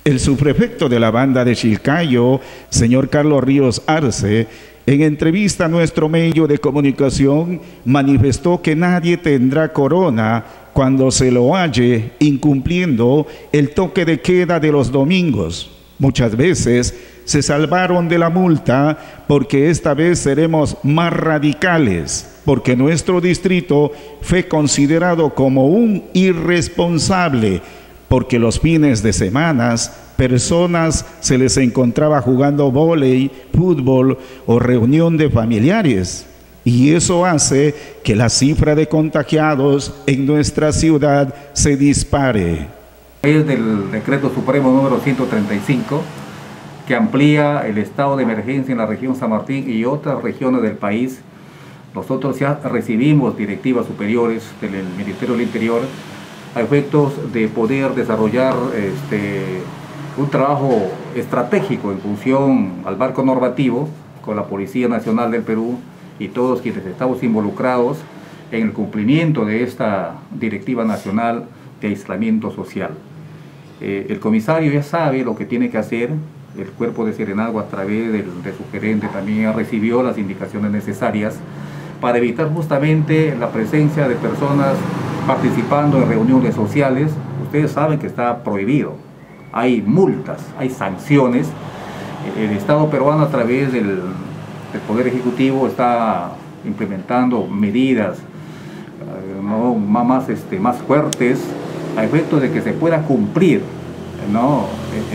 El subprefecto de la banda de Chilcayo, señor Carlos Ríos Arce, en entrevista a nuestro medio de comunicación, manifestó que nadie tendrá corona cuando se lo halle incumpliendo el toque de queda de los domingos. Muchas veces se salvaron de la multa porque esta vez seremos más radicales, porque nuestro distrito fue considerado como un irresponsable, porque los fines de semana personas se les encontraba jugando vóley, fútbol o reunión de familiares. Y eso hace que la cifra de contagiados en nuestra ciudad se dispare. Es del Decreto Supremo número 135, que amplía el estado de emergencia en la región San Martín y otras regiones del país. Nosotros ya recibimos directivas superiores del Ministerio del Interior a efectos de poder desarrollar un trabajo estratégico en función al marco normativo con la Policía Nacional del Perú y todos quienes estamos involucrados en el cumplimiento de esta Directiva Nacional de Aislamiento Social. El comisario ya sabe lo que tiene que hacer, el cuerpo de Serenazgo a través de su gerente también recibió las indicaciones necesarias para evitar justamente la presencia de personas participando en reuniones sociales. Ustedes saben que está prohibido, hay multas, hay sanciones. El Estado peruano a través del Poder Ejecutivo está implementando medidas más fuertes a efectos de que se pueda cumplir, ¿no?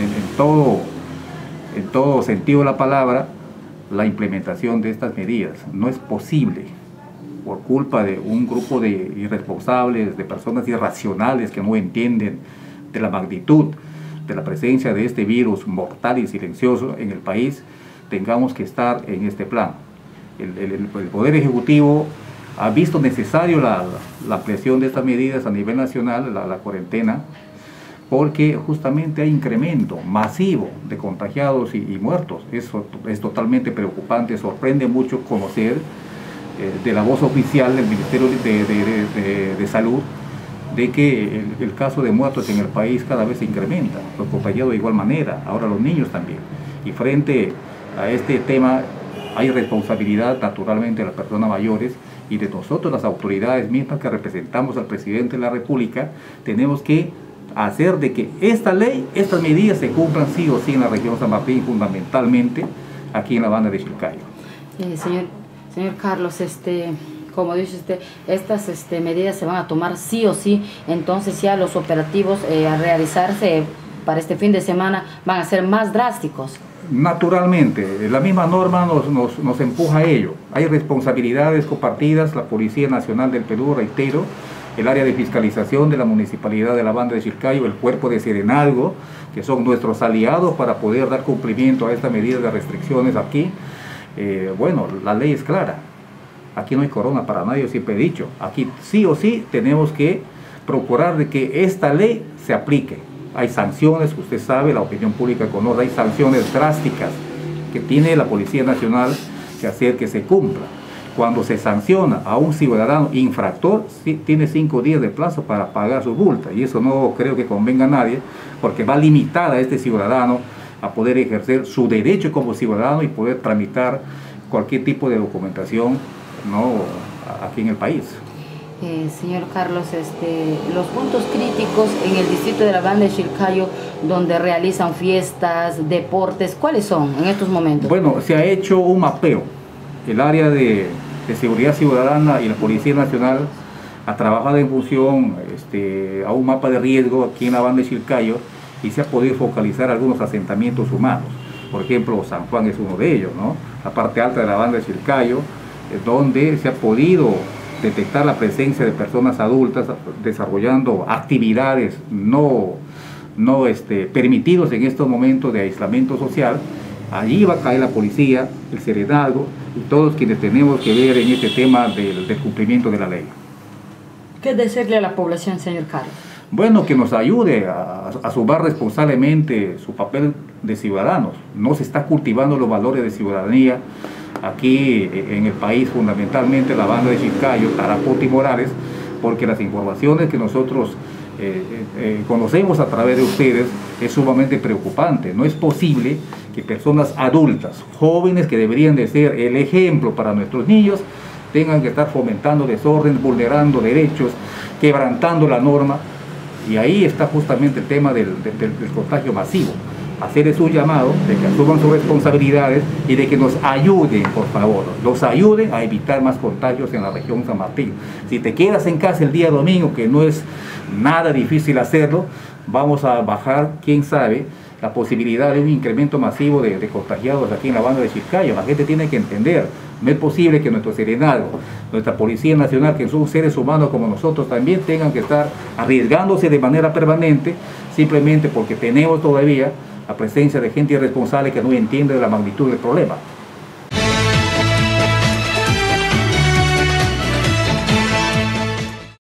en todo sentido de la palabra, la implementación de estas medidas. No es posible por culpa de un grupo de irresponsables, de personas irracionales que no entienden de la magnitud de la presencia de este virus mortal y silencioso en el país, tengamos que estar en este plan. El Poder Ejecutivo ha visto necesario la ampliación de estas medidas a nivel nacional, la cuarentena, porque justamente hay incremento masivo de contagiados y muertos. Eso es totalmente preocupante. Sorprende mucho conocer de la voz oficial del Ministerio de Salud de que el caso de muertos en el país cada vez se incrementa, los contagiados de igual manera, ahora los niños también. Y frente a este tema hay responsabilidad naturalmente de las personas mayores y de nosotros, las autoridades mismas que representamos al presidente de la República. Tenemos que hacer de que esta ley, estas medidas se cumplan sí o sí en la región San Martín, fundamentalmente aquí en la banda de Chilcayo. Señor Carlos, como dice usted, estas medidas se van a tomar sí o sí, entonces ya los operativos a realizarse para este fin de semana van a ser más drásticos. Naturalmente, la misma norma nos empuja a ello. Hay responsabilidades compartidas, la Policía Nacional del Perú, reitero, el área de fiscalización de la Municipalidad de la Banda de Chilcayo, el cuerpo de Serenazgo, que son nuestros aliados para poder dar cumplimiento a esta medida de restricciones aquí. Bueno, la ley es clara. Aquí no hay corona para nadie, yo siempre he dicho. Aquí sí o sí tenemos que procurar de que esta ley se aplique. Hay sanciones, usted sabe, la opinión pública conoce, hay sanciones drásticas que tiene la Policía Nacional que hacer que se cumpla. Cuando se sanciona a un ciudadano infractor, tiene 5 días de plazo para pagar su multa, y eso no creo que convenga a nadie, porque va a limitar a este ciudadano a poder ejercer su derecho como ciudadano y poder tramitar cualquier tipo de documentación, ¿no?, aquí en el país. Señor Carlos, los puntos críticos en el distrito de la Banda de Chilcayo donde realizan fiestas, deportes, ¿cuáles son en estos momentos? Bueno, se ha hecho un mapeo. El área de seguridad ciudadana y la Policía Nacional ha trabajado en función a un mapa de riesgo aquí en la Banda de Chilcayo y se ha podido focalizar algunos asentamientos humanos. Por ejemplo, San Juan es uno de ellos, ¿no? La parte alta de la Banda de Chilcayo, donde se ha podido detectar la presencia de personas adultas desarrollando actividades no permitidos en estos momentos de aislamiento social. Allí va a caer la policía, el Serenazgo y todos quienes tenemos que ver en este tema del cumplimiento de la ley. ¿Qué decirle a la población, señor Carlos? Bueno, que nos ayude a asumir responsablemente su papel de ciudadanos. No se está cultivando los valores de ciudadanía aquí en el país, fundamentalmente la Banda de Chilcayo, Tarapoto y Morales, porque las informaciones que nosotros conocemos a través de ustedes es sumamente preocupante. No es posible que personas adultas, jóvenes que deberían de ser el ejemplo para nuestros niños, tengan que estar fomentando desorden, vulnerando derechos, quebrantando la norma. Y ahí está justamente el tema del contagio masivo. Hacerles un llamado de que asuman sus responsabilidades y de que nos ayuden, por favor, nos ayuden a evitar más contagios en la región San Martín. Si te quedas en casa el día domingo, que no es nada difícil hacerlo, vamos a bajar, quién sabe, la posibilidad de un incremento masivo de contagiados aquí en la banda de Chilcayo. La gente tiene que entender, no es posible que nuestro Serenado, nuestra Policía Nacional, que son seres humanos como nosotros, también tengan que estar arriesgándose de manera permanente, simplemente porque tenemos todavía la presencia de gente irresponsable que no entiende la magnitud del problema.